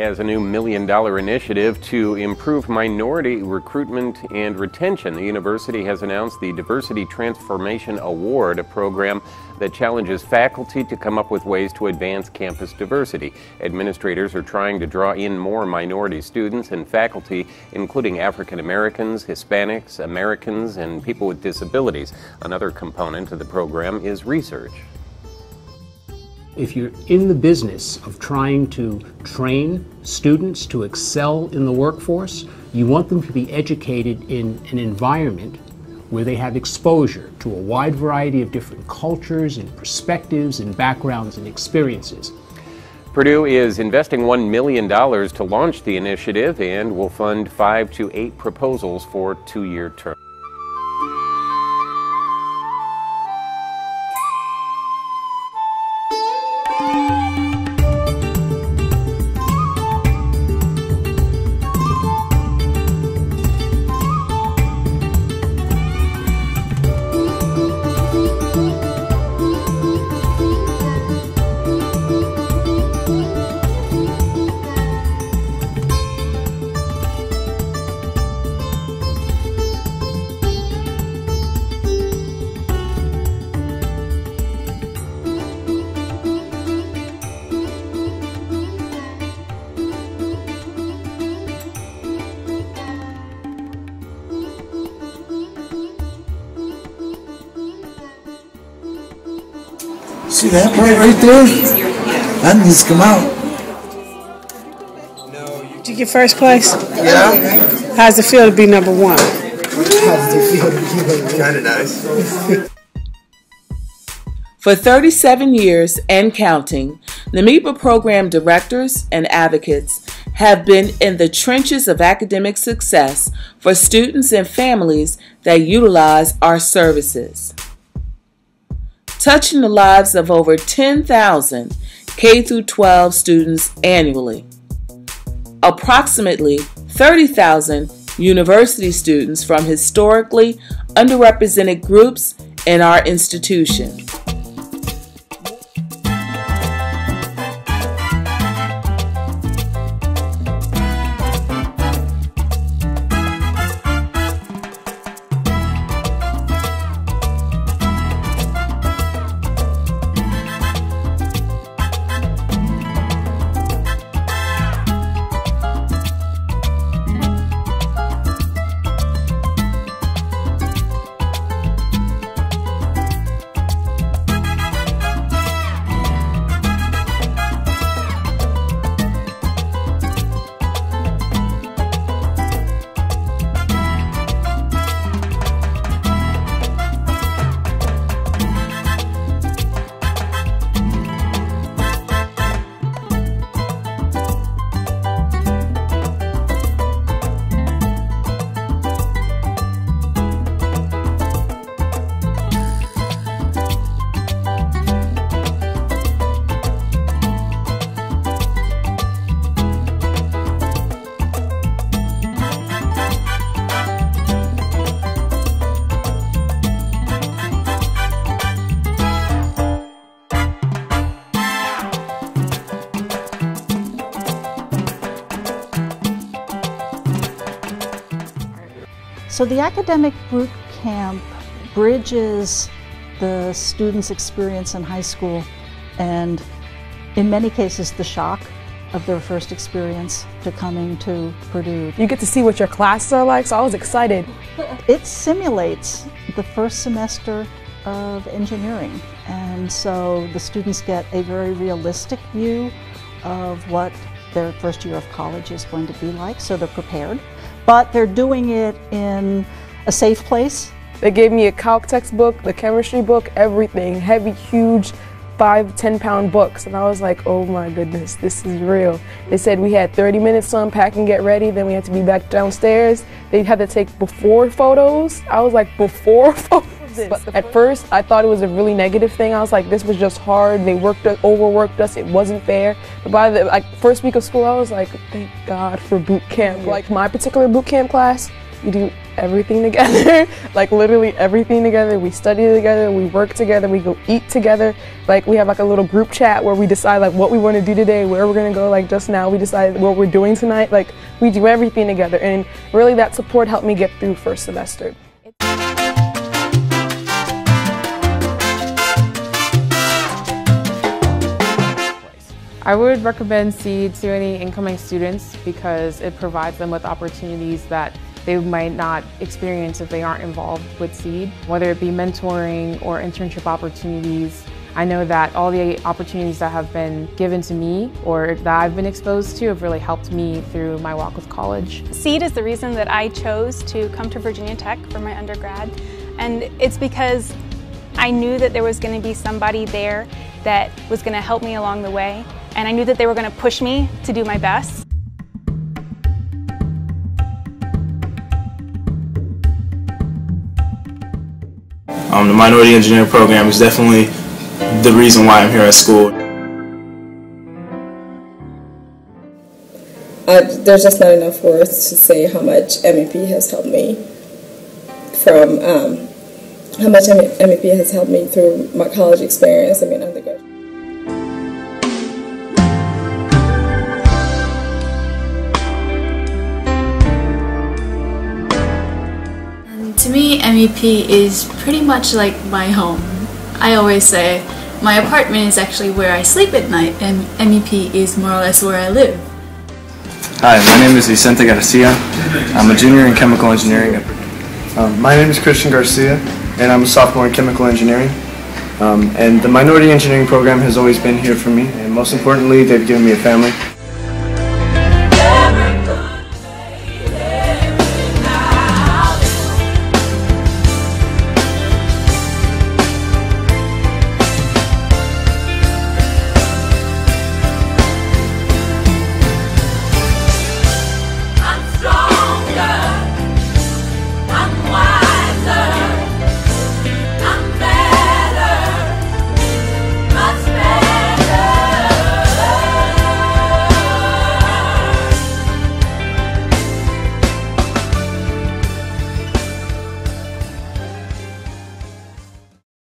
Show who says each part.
Speaker 1: has a new $1 million initiative to improve minority recruitment and retention. The university has announced the Diversity Transformation Award, a program that challenges faculty to come up with ways to advance campus diversity. Administrators are trying to draw in more minority students and faculty, including African Americans, Hispanics, Americans, and people with disabilities. Another component of the program is research.
Speaker 2: If you're in the business of trying to train students to excel in the workforce, you want them to be educated in an environment where they have exposure to a wide variety of different cultures and perspectives and backgrounds and experiences.
Speaker 1: Purdue is investing $1 million to launch the initiative and will fund 5 to 8 proposals for 2-year terms.
Speaker 3: See that part right there? That needs to come out.
Speaker 4: Did you get first place?
Speaker 3: Yeah.
Speaker 4: How's it feel to be number one?
Speaker 3: Kind of nice.
Speaker 5: For 37 years and counting, Namepa program directors and advocates have been in the trenches of academic success for students and families that utilize our services, touching the lives of over 10,000 K-12 students annually, approximately 30,000 university students from historically underrepresented groups in our institution.
Speaker 6: So the academic boot camp bridges the students' experience in high school and, in many cases, the shock of their first experience to coming to Purdue.
Speaker 7: You get to see what your classes are like, so I was excited.
Speaker 6: It simulates the first semester of engineering, and so the students get a very realistic view of what their first year of college is going to be like, so they're prepared. But they're doing it in a safe place.
Speaker 7: They gave me a calc textbook, the chemistry book, everything. Heavy, huge, 5-10 pound books. And I was like, oh my goodness, this is real. They said we had 30 minutes to unpack and get ready, then we had to be back downstairs. They had to take before photos. I was like, before photos? But at first, I thought it was a really negative thing. I was like, this was just hard. They overworked us. It wasn't fair. But by the first week of school, I was like, thank God for boot camp. Like my particular boot camp class, We do everything together, like literally everything together. We study together, we work together, we go eat together. Like we have like a little group chat where we decide like what we want to do today, where we're going to go. Like just now we decided what we're doing tonight. Like we do everything together, and really that support helped me get through first semester.
Speaker 8: I would recommend SEED to any incoming students because it provides them with opportunities that they might not experience if they aren't involved with SEED, whether it be mentoring or internship opportunities. I know that all the opportunities that have been given to me or that I've been exposed to have really helped me through my walk with college.
Speaker 9: SEED is the reason that I chose to come to Virginia Tech for my undergrad, and it's because I knew that there was going to be somebody there that was going to help me along the way, and I knew that they were going to push me to do my best.
Speaker 10: The minority engineering program is definitely the reason why I'm here at school.
Speaker 11: There's just not enough words to say how much MEP has helped me through my college experience. I mean, undergraduate.
Speaker 12: To me, MEP is pretty much like my home. I always say my apartment is actually where I sleep at night, and MEP is more or less where I live.
Speaker 13: Hi, my name is Vicente Garcia. I'm a junior in chemical engineering.
Speaker 14: My name is Christian Garcia, and I'm a sophomore in chemical engineering. And the minority engineering program has always been here for me, and most importantly, they've given me a family.